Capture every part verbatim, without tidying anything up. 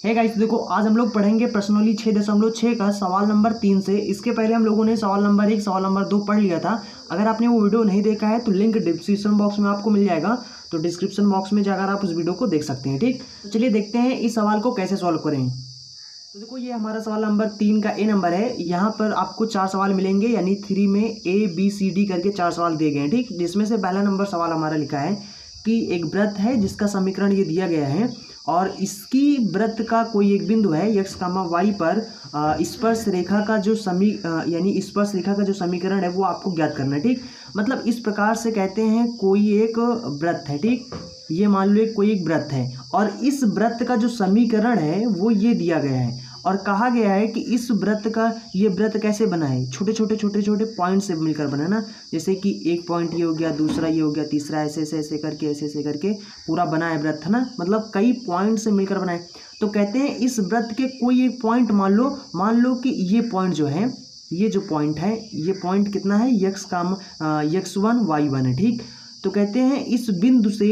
है गाइस, देखो आज हम लोग पढ़ेंगे प्रश्नोली छः दशमलव छः का सवाल नंबर तीन से। इसके पहले हम लोगों ने सवाल नंबर एक सवाल नंबर दो पढ़ लिया था। अगर आपने वो वीडियो नहीं देखा है तो लिंक डिस्क्रिप्शन बॉक्स में आपको मिल जाएगा, तो डिस्क्रिप्शन बॉक्स में जाकर आप उस वीडियो को देख सकते हैं। ठीक, तो चलिए देखते हैं इस सवाल को कैसे सॉल्व करें। तो देखो ये हमारा सवाल नंबर तीन का ए नंबर है। यहाँ पर आपको चार सवाल मिलेंगे, यानी थ्री में ए बी सी डी करके चार सवाल दिए गए हैं। ठीक, जिसमें से पहला नंबर सवाल हमारा लिखा है कि एक वृत्त है जिसका समीकरण ये दिया गया है और इसकी वृत्त का कोई एक बिंदु है x कामा वाई पर स्पर्श रेखा का जो समी यानी स्पर्श रेखा का जो समीकरण है वो आपको ज्ञात करना है। ठीक, मतलब इस प्रकार से कहते हैं कोई एक वृत्त है। ठीक, ये मान लो एक कोई एक वृत्त है और इस वृत्त का जो समीकरण है वो ये दिया गया है और कहा गया है कि इस वृत्त का ये वृत्त कैसे बना है, छोटे छोटे छोटे छोटे पॉइंट से मिलकर बना ना। जैसे कि एक पॉइंट ये हो गया, दूसरा ये हो गया, तीसरा ऐसे ऐसे ऐसे करके ऐसे ऐसे करके पूरा बना है वृत्त, है ना। मतलब कई पॉइंट से मिलकर बना है। तो कहते हैं इस वृत्त के कोई एक पॉइंट मान लो मान लो कि ये पॉइंट जो है, ये जो पॉइंट है, ये पॉइंट कितना है, यक्स काम यक्स वन वाई वन है। ठीक, तो कहते हैं इस बिंदु से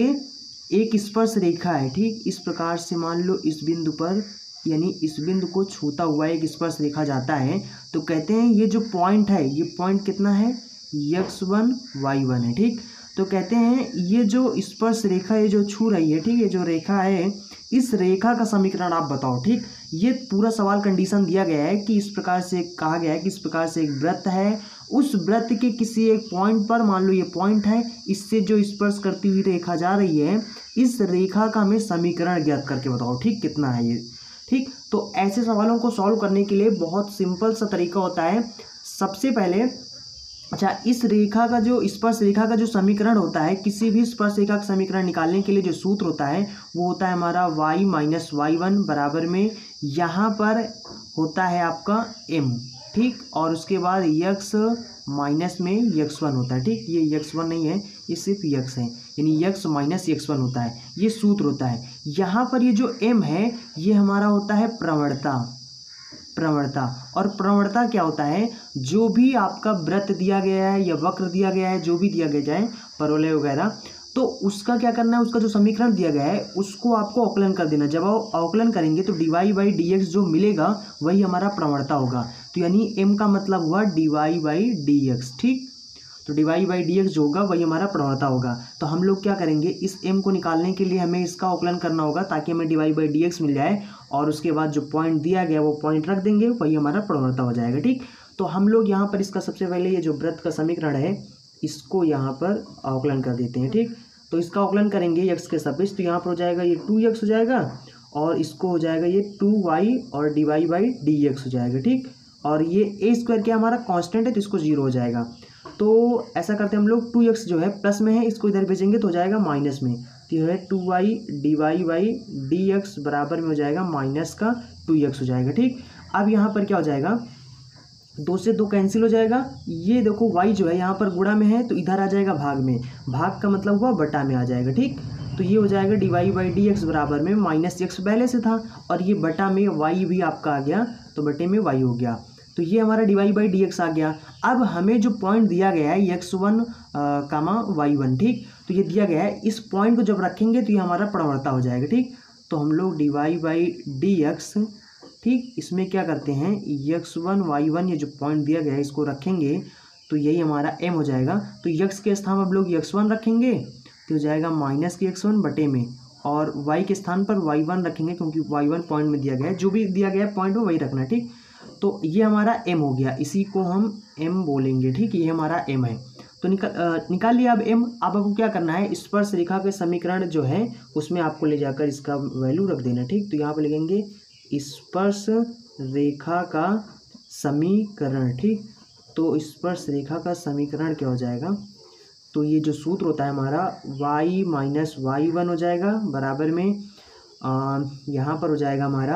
एक स्पर्श रेखा है। ठीक, इस प्रकार से मान लो इस बिंदु पर, यानी इस बिंदु को छूता हुआ एक स्पर्श रेखा जाता है। तो कहते हैं ये जो पॉइंट है, ये पॉइंट कितना है, यक्स वन वाई वन है। ठीक, तो कहते हैं ये जो स्पर्श रेखा ये जो छू रही है, ठीक, ये जो रेखा है, इस रेखा का समीकरण आप बताओ। ठीक, ये पूरा सवाल कंडीशन दिया गया है कि इस प्रकार से कहा गया है कि इस प्रकार से एक वृत्त है, उस वृत्त के किसी एक पॉइंट पर, मान लो ये पॉइंट है, इससे जो स्पर्श करती हुई रेखा जा रही है, इस रेखा का हमें समीकरण ज्ञात करके बताओ। ठीक, कितना है ये। ठीक, तो ऐसे सवालों को सॉल्व करने के लिए बहुत सिंपल सा तरीका होता है। सबसे पहले अच्छा, इस रेखा का जो स्पर्श रेखा का जो समीकरण होता है, किसी भी स्पर्श रेखा का समीकरण निकालने के लिए जो सूत्र होता है वो होता है हमारा y माइनस वाई वन बराबर में यहाँ पर होता है आपका m। ठीक, और उसके बाद यक्स माइनस में यक्स वन होता है। ठीक, ये यक्स वन नहीं है, ये सिर्फ यक्स है, यानी यक्स माइनस यक्स वन होता है, ये सूत्र होता है। यहाँ पर ये जो m है ये हमारा होता है प्रवणता। प्रवणता और प्रवणता क्या होता है, जो भी आपका वृत्त दिया गया है या वक्र दिया गया है, जो भी दिया गया जाए परवलय वगैरह, तो उसका क्या करना है, उसका जो समीकरण दिया गया है उसको आपको अवकलन कर देना। जब आप अवकलन करेंगे तो d y by d x जो मिलेगा वही हमारा प्रवणता होगा। तो यानी m का मतलब हुआ d y by d x. ठीक, तो d y by d x जो होगा वही हमारा प्रवणता होगा। तो हम लोग क्या करेंगे, इस m को निकालने के लिए हमें इसका अवकलन करना होगा ताकि हमें d y by d x मिल जाए और उसके बाद जो पॉइंट दिया गया वो पॉइंट रख देंगे, वही हमारा प्रवणता हो जाएगा। ठीक, तो हम लोग यहाँ पर इसका सबसे पहले ये जो वृत्त का समीकरण है इसको यहाँ पर अवकलन कर देते हैं। ठीक, तो इसका अवकलन करेंगे यक्स के सापेक्ष, तो यहाँ पर हो जाएगा ये टू यक्स हो जाएगा और इसको हो जाएगा ये टू वाई और d y by d x हो जाएगा। ठीक, और ये ए स्क्वायर क्या हमारा कांस्टेंट है तो इसको जीरो हो जाएगा। तो ऐसा करते हैं हम लोग, टू एक्स जो है प्लस में है, इसको इधर भेजेंगे तो हो जाएगा माइनस में। तो यह है two y d y by d x बराबर में हो जाएगा माइनस का टू एक्स हो जाएगा। ठीक, अब यहाँ पर क्या हो जाएगा, दो से दो कैंसिल हो जाएगा। ये देखो y जो है यहाँ पर गुणा में है तो इधर आ जाएगा भाग में, भाग का मतलब हुआ बटा में आ जाएगा। ठीक, तो ये हो जाएगा d y by d x बराबर में माइनस एक्स पहले से था और ये बटा में y भी आपका आ गया, तो बटे में y हो गया। तो ये हमारा d y by d x आ गया। अब हमें जो पॉइंट दिया गया है x one comma y one, ठीक, तो ये दिया गया है, इस पॉइंट को जब रखेंगे तो ये हमारा प्रवणता हो जाएगा। ठीक, तो हम लोग d y by d x, ठीक, इसमें क्या करते हैं, यक्स वन वाई वन ये जो पॉइंट दिया गया है इसको रखेंगे तो यही हमारा m हो जाएगा। तो यक्स के स्थान पर हम लोग यक्स वन रखेंगे तो हो जाएगा माइनस के यक्स वन बटे में, और y के स्थान पर वाई वन रखेंगे क्योंकि वाई वन पॉइंट में दिया गया है, जो भी दिया गया है पॉइंट में वही रखना है। ठीक, तो ये हमारा m हो गया, इसी को हम m बोलेंगे। ठीक, ये हमारा m है। तो निकाल निकाल लिया अब m। अब आपको क्या करना है, स्पर्श रेखा के समीकरण जो है उसमें आपको ले जाकर इसका वैल्यू रख देना। ठीक, तो यहाँ पर लिखेंगे स्पर्श रेखा का समीकरण। ठीक, तो स्पर्श रेखा का समीकरण क्या हो जाएगा, तो ये जो सूत्र होता है हमारा y माइनस वाई वन हो जाएगा बराबर में आ, यहाँ पर हो जाएगा हमारा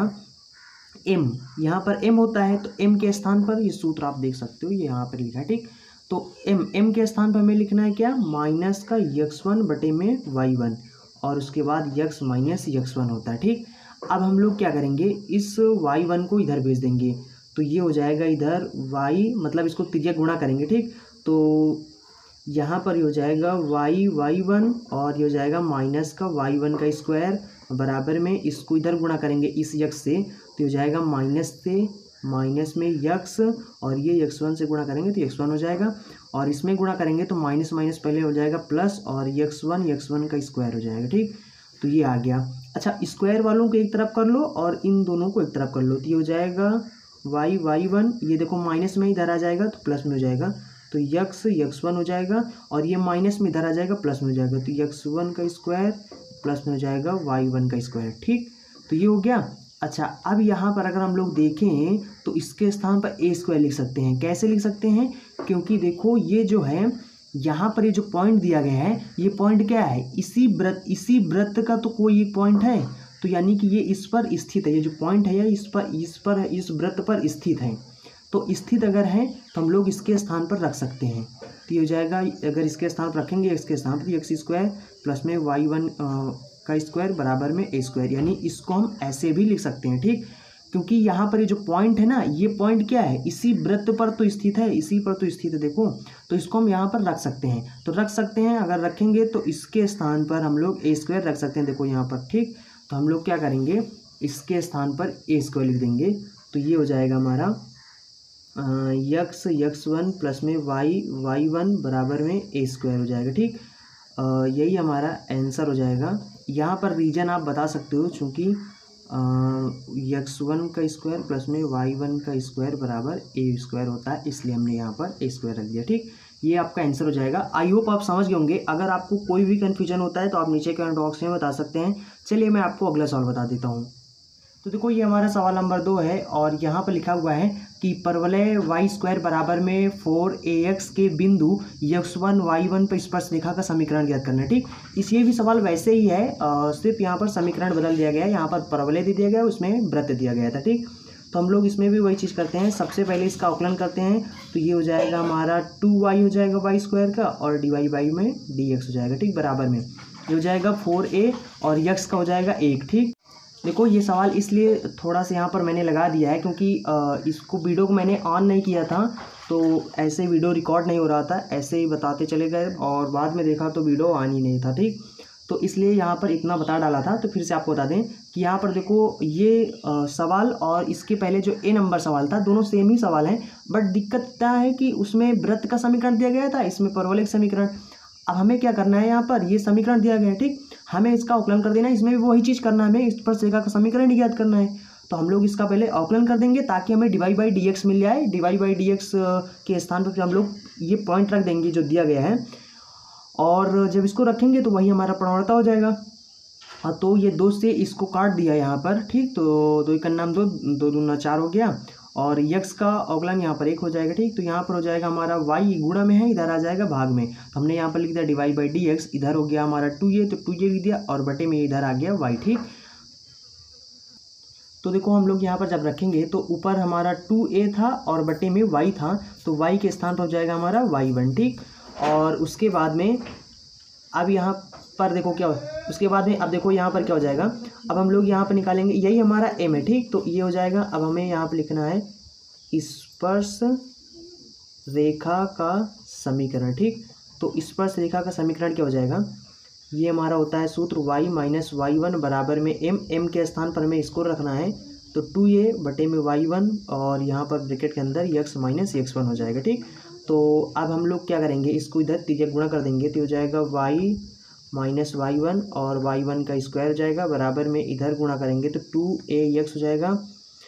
m, यहाँ पर m होता है तो m के स्थान पर ये सूत्र आप देख सकते हो, ये यहाँ पर लिखा है। ठीक, तो m m के स्थान पर हमें लिखना है क्या, माइनस का यक्स वन बटे में वाई वन और उसके बाद यक्स माइनस यक्स वन होता है। ठीक, अब हम लोग क्या करेंगे, इस वाई वन को इधर भेज देंगे तो ये हो जाएगा इधर y, मतलब इसको त्रिज्या गुणा करेंगे। ठीक, तो यहाँ पर ये हो जाएगा y वाई वन और ये हो जाएगा माइनस का वाई वन का स्क्वायर बराबर में इसको इधर गुणा करेंगे इस यक्स से तो हो जाएगा माइनस से माइनस में यक्स और ये यक्स वन से गुणा करेंगे तो यक्स वन हो जाएगा और इसमें गुणा करेंगे तो माइनस माइनस पहले हो जाएगा प्लस और यक्स वन यक्स वन का स्क्वायर हो जाएगा। ठीक, तो ये आ गया। अच्छा, स्क्वायर वालों को एक तरफ कर लो और इन दोनों को एक तरफ कर लो तो ये हो जाएगा वाई वाई वन, ये देखो माइनस में इधर आ जाएगा तो प्लस में हो जाएगा तो यक्स यक्स वन हो जाएगा और ये माइनस में इधर आ जाएगा प्लस में हो जाएगा तो यक्स वन का स्क्वायर प्लस में हो जाएगा वाई वन का स्क्वायर। ठीक, तो ये हो गया। अच्छा, अब यहाँ पर अगर हम लोग देखें तो इसके स्थान पर ए स्क्वायर लिख सकते हैं। कैसे लिख सकते हैं? क्योंकि देखो ये जो है यहाँ पर ये जो पॉइंट दिया गया है ये पॉइंट क्या है, इसी वृत्त इसी वृत्त का तो कोई एक पॉइंट है, तो यानी कि ये इस पर स्थित है। ये जो पॉइंट है ये इस पर इस पर इस वृत्त पर स्थित है। तो स्थित अगर है तो हम लोग इसके स्थान पर रख सकते हैं तो ये हो जाएगा, अगर इसके स्थान पर रखेंगे इसके स्थान पर एक्स स्क्वायर प्लस में वाई वन का स्क्वायर बराबर में ए स्क्वायर, यानी इसको हम ऐसे भी लिख सकते हैं। ठीक, क्योंकि यहाँ पर ये जो पॉइंट है ना ये पॉइंट क्या है, इसी वृत्त पर तो स्थित है, इसी पर तो स्थित है देखो, तो इसको हम यहाँ पर रख सकते हैं। तो रख सकते हैं, अगर रखेंगे तो इसके स्थान पर हम लोग ए स्क्वायर रख सकते हैं देखो यहाँ पर। ठीक, तो हम लोग क्या करेंगे, इसके स्थान पर ए स्क्वायर लिख देंगे तो ये हो जाएगा हमारा यक्स यक्स वन प्लस में वाई वाई वन बराबर में ए स्क्वायर हो जाएगा। ठीक, यही हमारा आंसर हो जाएगा। यहाँ पर रीजन आप बता सकते हो, चूँकि यक्स वन का स्क्वायर प्लस में वाई वन का स्क्वायर बराबर ए स्क्वायर होता है, इसलिए हमने यहाँ पर ए स्क्वायर रख दिया। ठीक, ये आपका आंसर हो जाएगा। आई होप आप समझ गए होंगे। अगर आपको कोई भी कन्फ्यूजन होता है तो आप नीचे कमेंट बॉक्स में बता सकते हैं। चलिए मैं आपको अगला सवाल बता देता हूँ। तो देखो ये हमारा सवाल नंबर दो है और यहाँ पर लिखा हुआ है कि परवलय वाई स्क्वायर बराबर में फोर ए एक्स के बिंदु यक्स वन वाई वन पर स्पर्श रेखा का समीकरण ज्ञात करना है। ठीक, इस ये भी सवाल वैसे ही है, आ, सिर्फ यहाँ पर समीकरण बदल दिया गया है। यहाँ पर परवलय दे दिया गया, उसमें वृत्त दिया गया था। ठीक, तो हम लोग इसमें भी वही चीज़ करते हैं। सबसे पहले इसका अवकलन करते हैं तो ये हो जाएगा हमारा टू वाई हो जाएगा वाई स्क्वायर का और डी वाई बाई में डी एक्स हो जाएगा। ठीक, बराबर में ये हो जाएगा फोर ए और यक्स का हो जाएगा एक। ठीक, देखो ये सवाल इसलिए थोड़ा सा यहाँ पर मैंने लगा दिया है क्योंकि इसको वीडियो को मैंने ऑन नहीं किया था तो ऐसे वीडियो रिकॉर्ड नहीं हो रहा था, ऐसे ही बताते चले गए और बाद में देखा तो वीडियो ऑन ही नहीं था। ठीक, तो इसलिए यहाँ पर इतना बता डाला था। तो फिर से आपको बता दें कि यहाँ पर देखो ये आ, सवाल और इसके पहले जो ए नंबर सवाल था दोनों सेम ही सवाल हैं, बट दिक्कत क्या है कि उसमें वृत्त का समीकरण दिया गया था, इसमें परवलयिक समीकरण। अब हमें क्या करना है, यहाँ पर ये समीकरण दिया गया है। ठीक, हमें इसका अवकलन कर देना है, इसमें भी वही चीज़ करना है, हमें स्पर्श रेखा का समीकरण ही ज्ञात करना है। तो हम लोग इसका पहले अवकलन कर देंगे ताकि हमें d y by d x मिल जाए। D y by d x के स्थान पर हम लोग ये पॉइंट रख देंगे जो दिया गया है और जब इसको रखेंगे तो वही हमारा प्रवणता हो जाएगा। हाँ, तो ये दो से इसको काट दिया यहाँ पर। ठीक, तो दो का नाम दो दो दूना चार हो गया और यक्स का अवकलन यहाँ पर एक हो जाएगा। ठीक, तो यहाँ पर हो जाएगा हमारा वाई गुणा में है, इधर आ जाएगा भाग में, तो हमने यहाँ पर लिख दिया डिवाइड बाई डी एक्स, इधर हो गया हमारा टू ए तो टू ए लिख दिया और बटे में इधर आ गया वाई। ठीक, तो देखो हम लोग यहाँ पर जब रखेंगे तो ऊपर हमारा टू ए था और बटे में वाई था तो वाई के स्थान पर हो जाएगा हमारा वाई वन। ठीक, और उसके बाद में अब यहाँ पर देखो क्या हो, उसके बाद में अब देखो यहाँ पर क्या हो जाएगा, अब हम लोग यहाँ पर निकालेंगे, यही हमारा एम है। ठीक, तो ये हो जाएगा। अब हमें यहाँ पर लिखना है स्पर्श रेखा का समीकरण। ठीक, तो स्पर्श रेखा का समीकरण क्या हो जाएगा, ये हमारा होता है सूत्र y माइनस वाई वन बराबर में m, m के स्थान पर हमें इसको रखना है तो टू ए बटे में वाई वन और यहाँ पर ब्रैकेट के अंदर x माइनस एक्स वन हो जाएगा। ठीक, तो अब हम लोग क्या करेंगे, इसको इधर तीजे गुणा कर देंगे तो हो जाएगा y माइनस वाई वन और वाई वन का स्क्वायर हो जाएगा बराबर में इधर गुणा करेंगे तो टू ए एक्स हो जाएगा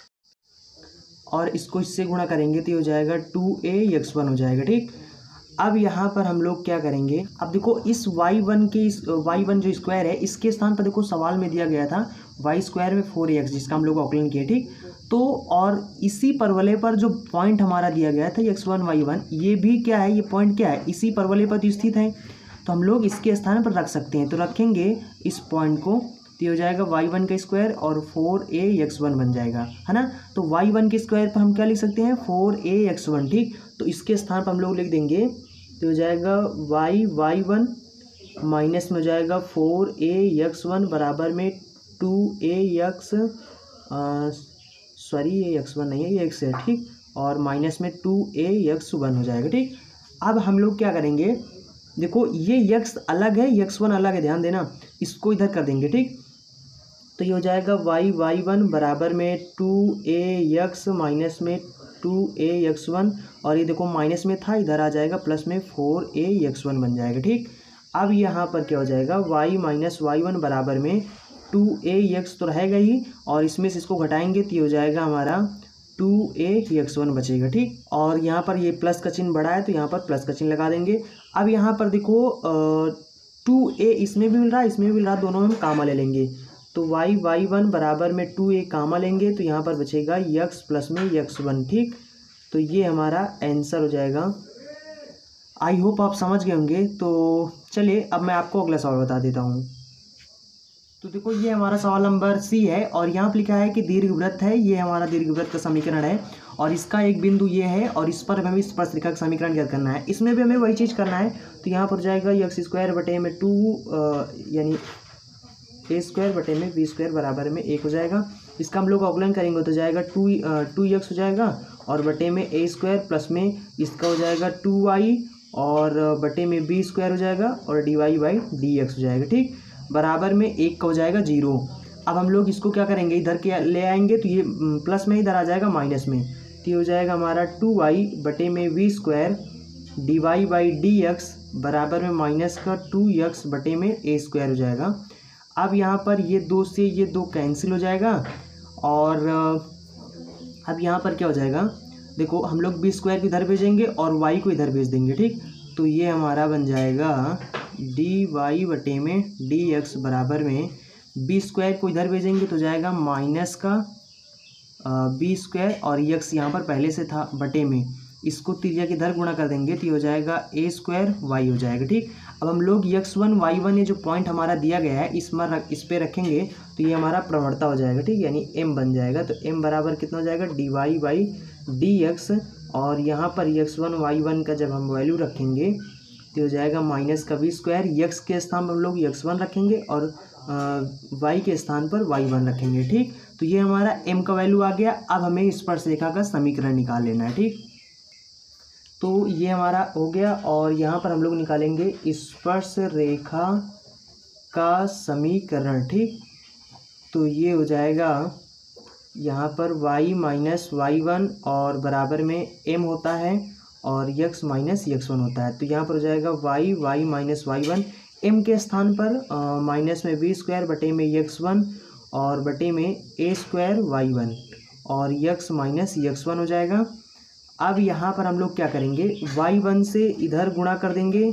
और इसको इससे गुणा करेंगे तो हो जाएगा टू ए एक्स वन हो जाएगा। ठीक, अब यहाँ पर हम लोग क्या करेंगे, अब देखो इस वाई वन के इस वाई वन जो स्क्वायर है इसके स्थान पर देखो सवाल में दिया गया था वाई स्क्वायर में फोर एक्स जिसका हम लोग अवकलन किए। ठीक, तो और इसी परवलय पर जो पॉइंट हमारा दिया गया था एक्स वन वाई वन, ये भी क्या है, ये पॉइंट क्या है, इसी परवलय पर तो स्थित है, तो हम लोग इसके स्थान पर रख सकते हैं। तो रखेंगे इस पॉइंट को तो ये हो जाएगा वाई वन का स्क्वायर और फोर ए एक्स वन बन जाएगा, है ना। तो वाई वन के स्क्वायर पर हम क्या लिख सकते हैं, फोर ए एक्स वन। ठीक, तो इसके स्थान पर हम लोग लिख देंगे तो हो जाएगा वाई वाई वन माइनस में हो जाएगा फोर ए एक्स वन बराबर में टू ए एक्स सॉरी ये एक्स वन नहीं है ये एक्स है। ठीक, और माइनस में टू ए एक्स वन हो जाएगा। ठीक, अब हम लोग क्या करेंगे, देखो ये यक्स अलग है यक्स वन अलग है, ध्यान देना, इसको इधर कर देंगे। ठीक, तो ये हो जाएगा वाई वाई वन बराबर में टू ए यक्स माइनस में टू ए यक्स वन, और ये देखो माइनस में था, इधर आ जाएगा प्लस में फोर ए यक्स वन बन जाएगा। ठीक, अब यहाँ पर क्या हो जाएगा, वाई माइनस वाई वन बराबर में टू ए यक्स तो रहेगा ही, और इसमें से इसको घटाएंगे तो ये हो जाएगा हमारा टू ए यक्स वन बचेगा। ठीक, और यहाँ पर ये प्लस का चिन्ह बड़ा है तो यहाँ पर प्लस का चिन्ह लगा देंगे। अब यहाँ पर देखो टू ए इसमें भी मिल रहा है, इसमें भी मिल रहा है, दोनों में हम कामा ले लेंगे। तो वाई वाई वन बराबर में टू ए कामा लेंगे तो यहाँ पर बचेगा यक्स प्लस में यक्स वन। ठीक, तो ये हमारा आंसर हो जाएगा। आई होप आप समझ गए होंगे। तो चलिए अब मैं आपको अगला सवाल बता देता हूँ। तो देखो ये हमारा सवाल नंबर सी है, और यहाँ पर लिखा है कि दीर्घवृत्त है, ये हमारा दीर्घवृत्त का समीकरण है, और इसका एक बिंदु ये है, और इस पर हमें स्पर्शरेखा का समीकरण ज्ञात करना है। इसमें भी हमें वही चीज़ करना है। तो यहाँ पर जाएगा यक्स स्क्वायर बटे में टू यानी ए स्क्वायर बटे में बी स्क्वायर बराबर में एक हो जाएगा। इसका हम लोग अवकलन करेंगे तो जाएगा टू टू यक्स हो जाएगा, और बटे में ए स्क्वायर प्लस में इसका हो जाएगा टू वाई, और बटे में बी स्क्वायर हो जाएगा, और d y by d x हो जाएगा। ठीक, बराबर में एक का हो जाएगा जीरो। अब हम लोग इसको क्या करेंगे, इधर के ले आएंगे तो ये प्लस में इधर आ जाएगा माइनस में, तो ये हो जाएगा हमारा टू वाई बटे में we square d y by d x बराबर में माइनस का टू यक्स बटे में ए स्क्वायर हो जाएगा। अब यहाँ पर ये दो से ये दो कैंसिल हो जाएगा, और अब यहाँ पर क्या हो जाएगा, देखो हम लोग बी स्क्वायर को इधर भेजेंगे और वाई को इधर भेज देंगे। ठीक, तो ये हमारा बन जाएगा डी वाई बटे में डी एक्स बराबर में बी स्क्वायर को इधर भेजेंगे तो जाएगा माइनस का बी स्क्वायर, और यक्स यहाँ पर पहले से था बटे में, इसको त्रिज्या के इधर गुणा कर देंगे तो ये हो जाएगा ए स्क्वायर वाई हो जाएगा। ठीक, अब हम लोग यक्स वन वाई वन ये जो पॉइंट हमारा दिया गया है इस पर इस पे रखेंगे तो ये हमारा प्रवणता हो जाएगा। ठीक, यानी एम बन जाएगा। तो एम बराबर कितना हो जाएगा, d y by d x, और यहाँ पर यक्स वन वाई वन का जब हम वैल्यू रखेंगे तो हो जाएगा माइनस का वी स्क्वायर, यक्स के स्थान पर हम लोग यक्स वन रखेंगे और वाई के स्थान पर वाई वन रखेंगे। ठीक, तो ये हमारा एम का वैल्यू आ गया। अब हमें स्पर्शरेखा का समीकरण निकाल लेना है। ठीक, तो ये हमारा हो गया, और यहाँ पर हम लोग निकालेंगे स्पर्शरेखा का समीकरण। ठीक, तो ये हो जाएगा यहाँ पर y माइनस वाई वन और बराबर में m होता है, और x माइनस यक्स वन होता है। तो यहाँ पर हो जाएगा y y minus y one, m के स्थान पर माइनस में वी स्क्वायर बटे में यक्स वन और बटे में ए स्क्वायर वाई वन, और x माइनस यक्स वन हो जाएगा। अब यहाँ पर हम लोग क्या करेंगे, वाई वन से इधर गुणा कर देंगे,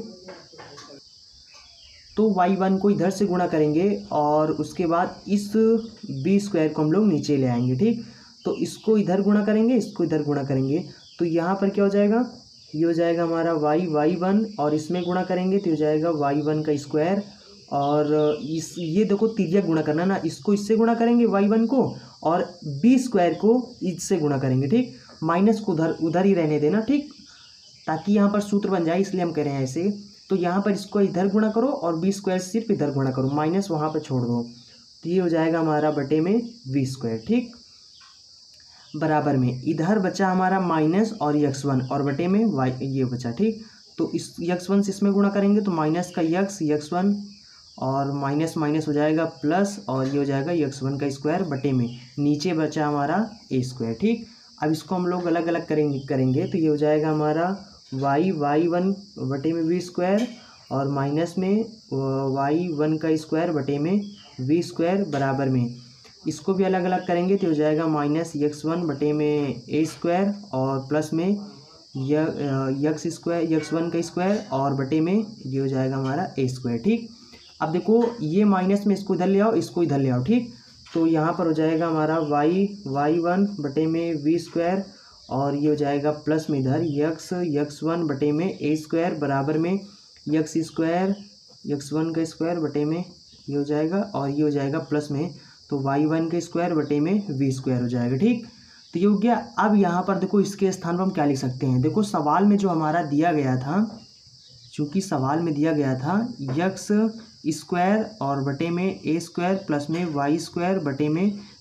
तो वाई वन को इधर से गुणा करेंगे, और उसके बाद इस बी स्क्वायर को हम लोग नीचे ले आएंगे। ठीक, तो इसको इधर गुणा करेंगे, इसको इधर गुणा करेंगे, तो यहाँ पर क्या हो जाएगा, ये हो जाएगा हमारा वाई वाई वन, और इसमें गुणा करेंगे तो हो जाएगा वाई वन का स्क्वायर, और इस ये देखो त्रिज्या गुणा करना ना, इसको इससे गुणा करेंगे वाई वन को, और बी स्क्वायर को इससे गुणा करेंगे। ठीक, माइनस को उधर उधर ही रहने देना। ठीक, ताकि यहाँ पर सूत्र बन जाए, इसलिए हम कह रहे हैं ऐसे। तो यहाँ पर इसको इधर गुणा करो और बी स्क्वायर सिर्फ इधर गुणा करो, माइनस वहाँ पर छोड़ दो, तो ये हो जाएगा हमारा बटे में वी स्क्वायर। ठीक, बराबर में इधर बचा हमारा माइनस और यक्स वन, और बटे में वाई ये बचा। ठीक, तो इस यक्स वन से इसमें गुणा करेंगे तो माइनस का यक्स यक्स वन, और माइनस माइनस हो जाएगा प्लस, और ये हो जाएगा यक्स वन का स्क्वायर बटे में नीचे बचा हमारा ए स्क्वायर। ठीक, अब इसको हम लोग अलग अलग करेंगे करेंगे तो ये हो जाएगा हमारा वाई वाई वन बटे में वी स्क्वायर, और माइनस में वाई वन का स्क्वायर बटे में वी स्क्वायर बराबर में, इसको भी अलग अलग करेंगे तो हो जाएगा माइनस यक्स वन बटे में ए स्क्वायर, और प्लस में यक्स स्क्वायर यक्स वन का स्क्वायर, और बटे में ये हो जाएगा हमारा ए स्क्वायर। ठीक, अब देखो ये माइनस में इसको इधर ले आओ, इसको इधर ले आओ। ठीक, तो यहाँ पर हो जाएगा हमारा वाई वाई वन बटे में वी स्क्वायर, और ये हो जाएगा प्लस में इधर यक्स यक्स वन बटे में ए स्क्वायर बराबर में यक्स स्क्वायर यक्स वन का स्क्वायर बटे में ये हो जाएगा, और ये हो जाएगा प्लस में तो वाई वन का स्क्वायर बटे में वी स्क्वायर हो जाएगा। ठीक, तो ये हो गया। अब यहाँ पर देखो इसके स्थान पर हम क्या लिख सकते हैं, देखो सवाल में जो हमारा दिया गया था, चूँकि सवाल में दिया गया था यक्स स्क्वायर और बटे में ए स्क्वायर प्लस में वाई स्क्वायर बटे में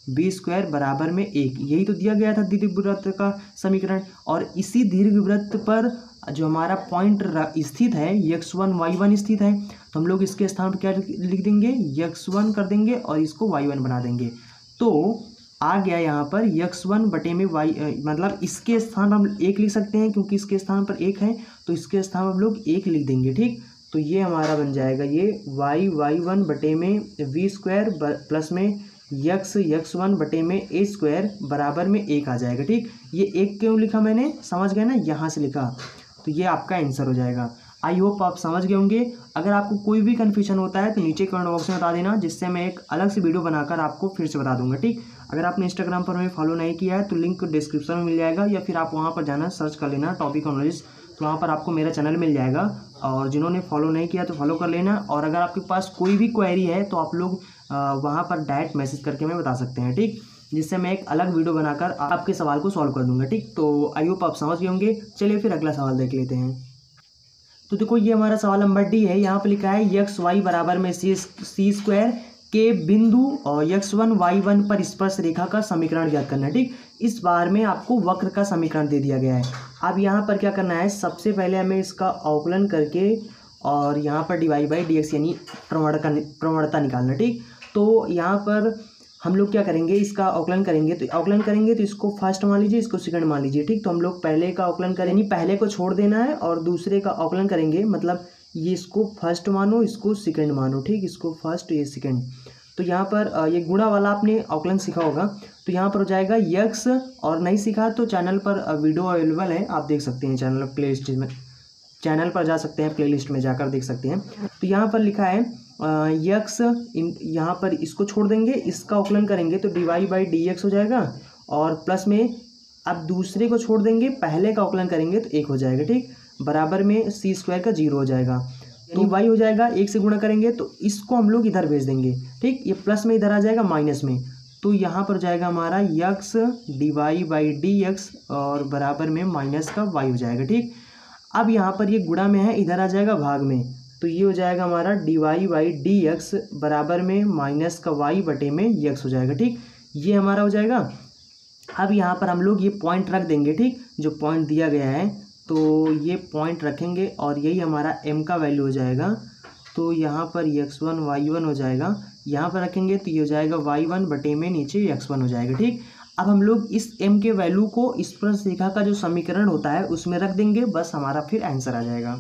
बी स्क्वायर बराबर में एक, यही तो दिया गया था दीर्घवृत्त का समीकरण। और इसी दीर्घवृत्त पर जो हमारा पॉइंट स्थित है एक्स वन वाई वन स्थित है, तो हम लोग इसके स्थान पर क्या लिख देंगे, एक्स वन कर देंगे और इसको वाई वन बना देंगे। तो आ गया यहाँ पर एक्स वन बटे में वाई, मतलब इसके स्थान हम एक लिख सकते हैं क्योंकि इसके स्थान पर एक है, तो इसके स्थान हम लोग एक लिख देंगे। ठीक, तो ये हमारा बन जाएगा ये वाई वाई वन बटे में वी स्क्वायर प्लस में यक्स यक्स वन बटे में ए स्क्वायर बराबर में एक आ जाएगा। ठीक, ये एक क्यों लिखा मैंने, समझ गए ना, यहाँ से लिखा, तो ये आपका आंसर हो जाएगा। आई होप आप समझ गए होंगे। अगर आपको कोई भी कन्फ्यूजन होता है तो नीचे कमेंट बॉक्स में बता देना, जिससे मैं एक अलग से वीडियो बनाकर आपको फिर से बता दूंगा। ठीक, अगर आपने इंस्टाग्राम पर हमें फॉलो नहीं किया है तो लिंक डिस्क्रिप्शन में मिल जाएगा, या फिर आप वहाँ पर जाना सर्च कर लेना टॉपिक नॉलेज, तो वहाँ पर आपको मेरा चैनल मिल जाएगा। और जिन्होंने फॉलो नहीं किया तो फॉलो कर लेना। और अगर आपके पास कोई भी क्वेरी है तो आप लोग वहाँ पर डायरेक्ट मैसेज करके हमें बता सकते हैं। ठीक, जिससे मैं एक अलग वीडियो बनाकर आपके सवाल को सॉल्व कर दूंगा। ठीक, तो आई होप आप समझ गए होंगे। चलिए फिर अगला सवाल देख लेते हैं। तो देखो ये हमारा सवाल नंबर डी है। यहाँ पर लिखा है यक्स वाई बराबर में सी सी स्क्वायर के बिंदु और यक्स वन वाई वन पर स्पर्श रेखा का समीकरण ज्ञात करना है। ठीक, इस बार में आपको वक्र का समीकरण दे दिया गया है। अब यहाँ पर क्या करना है, सबसे पहले हमें इसका अवकलन करके और यहाँ पर डिवाई बाई डी एक्स यानी प्रवणता प्रवणता निकालना। ठीक, तो यहाँ पर हम लोग क्या करेंगे, इसका अवकलन करेंगे। तो अवकलन करेंगे तो इसको फर्स्ट मान लीजिए, इसको सेकंड मान लीजिए। ठीक, तो हम लोग पहले का अवकलन करेंगे, पहले को छोड़ देना है और दूसरे का अवकलन करेंगे, मतलब ये इसको फर्स्ट मानो, इसको सेकंड मानो। ठीक, इसको फर्स्ट, ये सेकंड। तो यहाँ पर ये गुणा वाला आपने अवकलन सीखा होगा, तो यहाँ पर हो जाएगा यक्स, और नहीं सीखा तो चैनल पर वीडियो अवेलेबल है, आप देख सकते हैं चैनल प्ले लिस्ट में, चैनल पर जा सकते हैं, प्ले लिस्ट में जाकर देख सकते हैं। तो यहाँ पर लिखा है यक्स, यहाँ पर इसको छोड़ देंगे, इसका अवकलन करेंगे तो डिवाई बाई डी एक्स हो जाएगा, और प्लस में अब दूसरे को छोड़ देंगे, पहले का अवकलन करेंगे तो एक हो जाएगा। ठीक, बराबर में सी स्क्वायर का जीरो हो जाएगा, तो वाई हो जाएगा, एक से गुणा करेंगे तो इसको हम लोग इधर भेज देंगे। ठीक, ये प्लस में इधर आ जाएगा माइनस में, तो यहाँ पर जाएगा हमारा x divided by d x और बराबर में माइनस का वाई हो जाएगा। ठीक, अब यहाँ पर ये गुणा में है, इधर आ जाएगा भाग में, तो ये हो जाएगा हमारा डिवाई बाई डी एक्स बराबर में माइनस का वाई बटे में यक्स हो जाएगा। ठीक, ये हमारा हो जाएगा। अब यहाँ पर हम लोग ये पॉइंट रख देंगे। ठीक, जो पॉइंट दिया गया है तो ये पॉइंट रखेंगे और यही हमारा m का वैल्यू हो जाएगा। तो यहाँ पर एक्स वन वाई वन हो जाएगा, यहाँ पर रखेंगे तो ये हो जाएगा वाई वन बटे में नीचे एक्स वन हो जाएगा। ठीक, अब हम लोग इस m के वैल्यू को स्पर्श रेखा का जो समीकरण होता है उसमें रख देंगे, बस हमारा फिर आंसर आ जाएगा।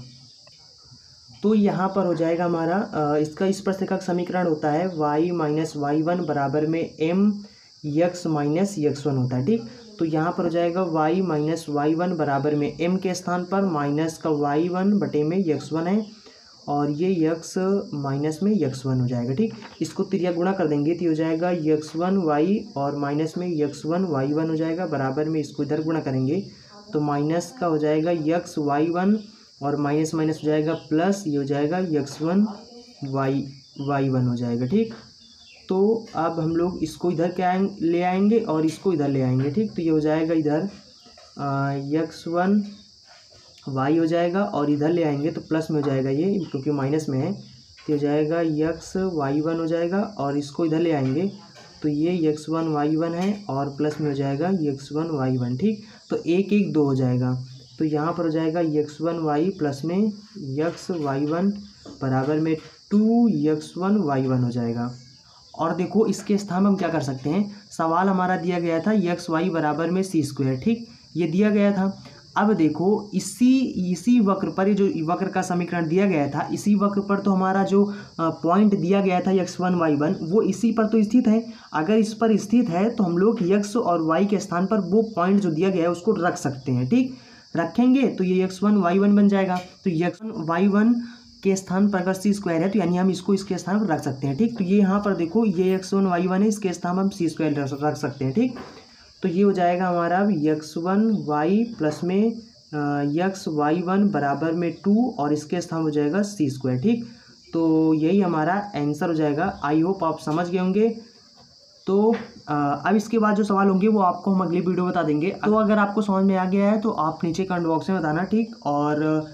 तो यहाँ पर हो जाएगा हमारा इसका स्पर्श रेखा का समीकरण होता है y माइनस वाई वन बराबर में m x minus x one होता है। ठीक, तो यहाँ पर हो जाएगा y माइनस वाई वन बराबर में m के स्थान पर माइनस का वाई वन बटे में यक्स वन है, और ये यक्स माइनस में यक्स वन हो जाएगा। ठीक, इसको त्रिया गुणा कर देंगे तो हो जाएगा यक्स वन वाई और माइनस में यक्स वन वाई वन हो जाएगा, बराबर में इसको इधर गुणा करेंगे तो माइनस का हो जाएगा यक्स वाई वन और माइनस माइनस हो जाएगा प्लस, ये हो जाएगा x one y y one हो जाएगा। ठीक, तो अब हम लोग इसको इधर क्या ले आएंगे और इसको इधर ले आएंगे। ठीक, तो ये हो जाएगा इधर यक्स वन वाई हो जाएगा और इधर ले आएंगे तो प्लस में हो जाएगा ये, क्योंकि माइनस में है, तो हो जाएगा यक्स वाई वन हो जाएगा, और इसको इधर ले आएंगे तो ये यक्स वन वाई वन है और प्लस में हो जाएगा यक्स वन वाई वन। ठीक, तो एक एक दो हो जाएगा, तो यहाँ पर हो जाएगा यक्स वन वाई प्लस में यक्स वाई वन बराबर में two x one y one हो जाएगा। और देखो इसके स्थान में हम क्या कर सकते हैं, सवाल हमारा दिया गया था यक्स वाई बराबर में सी स्क्वायर। ठीक, ये दिया गया था। अब देखो इसी इसी वक्र पर, जो वक्र का समीकरण दिया गया था, इसी वक्र पर तो हमारा जो पॉइंट दिया गया था यक्स वन वाई वन, वो इसी पर तो स्थित है। अगर इस पर स्थित है तो हम लोग यक्स और वाई के स्थान पर वो पॉइंट जो दिया गया है उसको रख सकते हैं। ठीक, रखेंगे तो ये एक्स वन वाई वन बन जाएगा, तो एक्स वन वाई वन के स्थान पर अगर सी स्क्वायर है तो यानी हम इसको इसके स्थान पर रख सकते हैं। ठीक, तो ये यहाँ पर देखो ये एक्स वन वाई वन है, इसके स्थान पर हम सी स्क्वायर रख सकते हैं। ठीक, तो ये हो जाएगा हमारा अब एक्स वन वाई प्लस में एक्स वाई वन बराबर में टू और इसके स्थान हो जाएगा सी स्क्वायर। ठीक, तो यही हमारा आंसर हो जाएगा। आई होप आप समझ गए होंगे। तो आ, अब इसके बाद जो सवाल होंगे वो आपको हम अगली वीडियो बता देंगे। तो अगर आपको समझ में आ गया है तो आप नीचे कमेंट बॉक्स में बताना। ठीक, और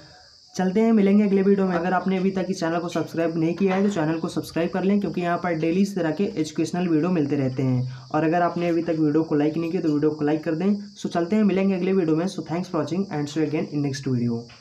चलते हैं, मिलेंगे अगले वीडियो में। अगर आपने अभी तक इस चैनल को सब्सक्राइब नहीं किया है तो चैनल को सब्सक्राइब कर लें, क्योंकि यहाँ पर डेली इस तरह के एजुकेशनल वीडियो मिलते रहते हैं। और अगर आपने अभी तक वीडियो को लाइक नहीं किया तो वीडियो को लाइक कर दें। सो चलते हैं, मिलेंगे अगले वीडियो में। So thanks for watching and see you again in next video.